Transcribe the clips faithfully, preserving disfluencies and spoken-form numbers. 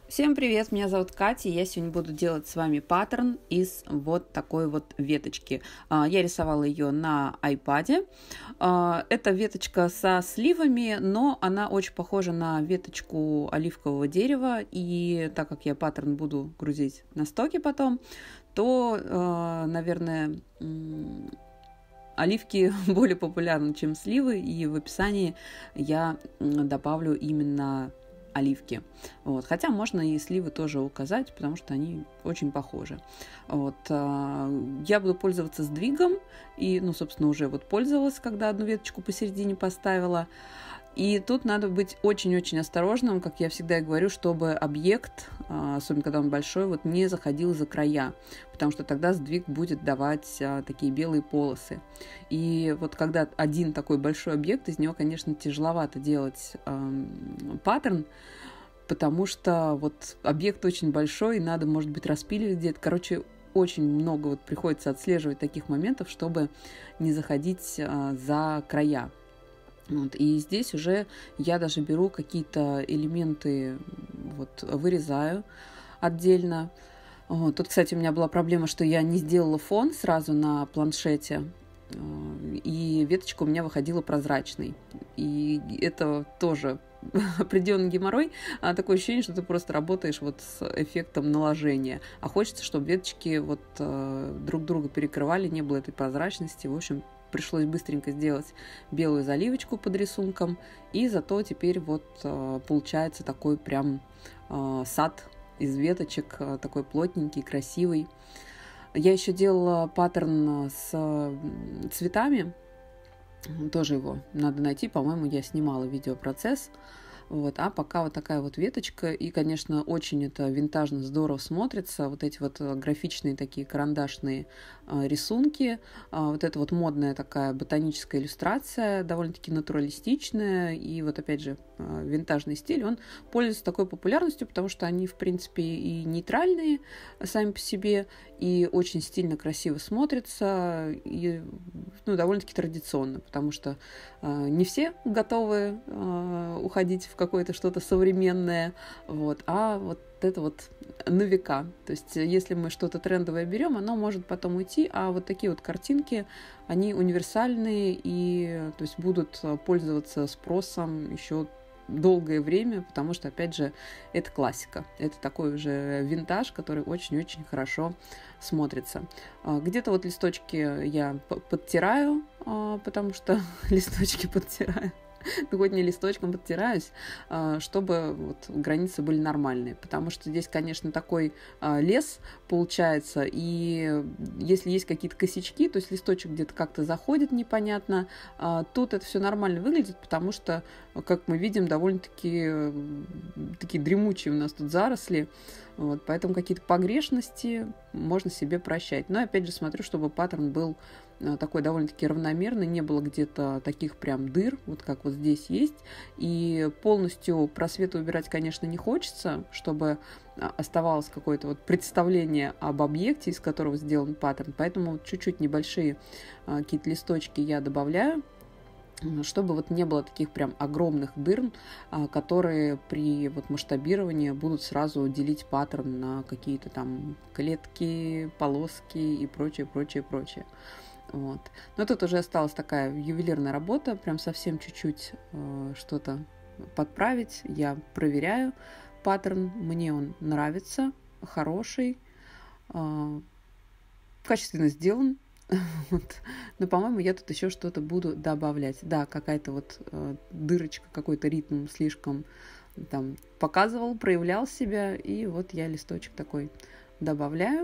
Всем привет, меня зовут Катя, и я сегодня буду делать с вами паттерн из вот такой вот веточки. А, Я рисовала ее на айпаде. А, Это веточка со сливами, но она очень похожа на веточку оливкового дерева, и так как я паттерн буду грузить на стоки потом, то, а, наверное, м, оливки более популярны, чем сливы, и в описании я м, добавлю именно оливки. Вот. Хотя можно и сливы тоже указать, потому что они очень похожи. Вот. а, Я буду пользоваться сдвигом, и, ну, собственно, уже вот пользовалась, когда одну веточку посередине поставила. И тут надо быть очень-очень осторожным, как я всегда и говорю, чтобы объект, а, особенно когда он большой, вот не заходил за края, потому что тогда сдвиг будет давать а, такие белые полосы. И вот когда один такой большой объект, из него, конечно, тяжеловато делать а, паттерн, потому что вот объект очень большой, и надо, может быть, распиливать где-то. Короче, очень много вот приходится отслеживать таких моментов, чтобы не заходить а, за края. Вот. И здесь уже я даже беру какие-то элементы, вот, вырезаю отдельно. Вот. Тут, кстати, у меня была проблема, что я не сделала фон сразу на планшете, и веточка у меня выходила прозрачной. И это тоже определенный геморрой, а такое ощущение, что ты просто работаешь вот с эффектом наложения. А хочется, чтобы веточки вот э, друг друга перекрывали, не было этой прозрачности. В общем, пришлось быстренько сделать белую заливочку под рисунком, и зато теперь вот э, получается такой прям э, сад из веточек, э, такой плотненький, красивый. Я еще делала паттерн с цветами, тоже его надо найти, по-моему, я снимала видеопроцесс. Вот. А пока вот такая вот веточка, и, конечно, очень это винтажно, здорово смотрится, вот эти вот графичные такие карандашные а, рисунки, а, вот эта вот модная такая ботаническая иллюстрация, довольно-таки натуралистичная, и вот опять же а, винтажный стиль, он пользуется такой популярностью, потому что они, в принципе, и нейтральные сами по себе, и очень стильно, красиво смотрятся, и ну, довольно-таки традиционно, потому что э, не все готовы э, уходить в какое-то что-то современное, вот, а вот это вот на века. То есть если мы что-то трендовое берем, оно может потом уйти, а вот такие вот картинки, они универсальные и то есть будут пользоваться спросом еще долгое время, потому что, опять же, это классика. Это такой уже винтаж, который очень-очень хорошо смотрится. Где-то вот листочки я подтираю, потому что листочки подтираю. Ну, хоть не листочком подтираюсь, чтобы вот границы были нормальные. Потому что здесь, конечно, такой лес получается, и если есть какие-то косячки, то есть листочек где-то как-то заходит непонятно, тут это все нормально выглядит, потому что, как мы видим, довольно-таки такие дремучие у нас тут заросли, вот, поэтому какие-то погрешности можно себе прощать. Но, опять же, смотрю, чтобы паттерн был такой довольно-таки равномерный, не было где-то таких прям дыр, вот как вот здесь есть. И полностью просветы убирать, конечно, не хочется, чтобы оставалось какое-то вот представление об объекте, из которого сделан паттерн. Поэтому чуть-чуть небольшие какие-то листочки я добавляю, чтобы вот не было таких прям огромных дыр, которые при вот масштабировании будут сразу делить паттерн на какие-то там клетки, полоски и прочее, прочее, прочее. Вот. Но тут уже осталась такая ювелирная работа, прям совсем чуть-чуть э, что-то подправить. Я проверяю паттерн, мне он нравится, хороший, э, качественно сделан. Вот. Но, по-моему, я тут еще что-то буду добавлять. Да, какая-то вот э, дырочка, какой-то ритм слишком там показывал, проявлял себя. И вот я листочек такой добавляю,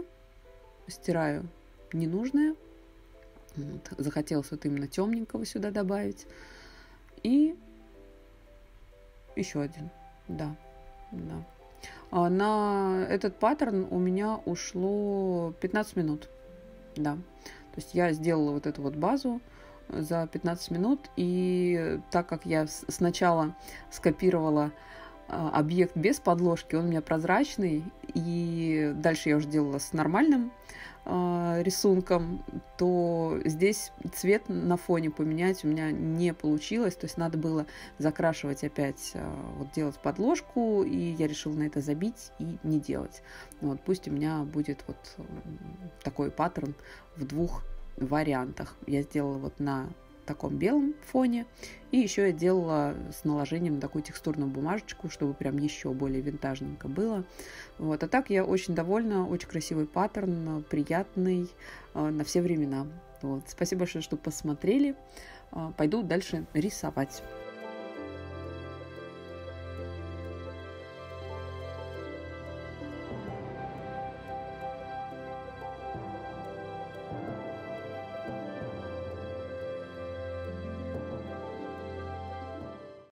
стираю ненужное. Вот. Захотелось вот именно темненького сюда добавить. И еще один. Да, да. А на этот паттерн у меня ушло пятнадцать минут. Да. То есть я сделала вот эту вот базу за пятнадцать минут. И так как я сначала скопировала объект без подложки, он у меня прозрачный. И дальше я уже делала с нормальным э, рисунком, то здесь цвет на фоне поменять у меня не получилось. То есть надо было закрашивать опять, э, вот делать подложку, и я решила на это забить и не делать. Вот, пусть у меня будет вот такой паттерн в двух вариантах. Я сделала вот на таком белом фоне, и еще я делала с наложением такую текстурную бумажечку, чтобы прям еще более винтажненько было. Вот. А так я очень довольна, очень красивый паттерн, приятный э, на все времена. Вот. Спасибо большое, что посмотрели. Э, пойду дальше рисовать.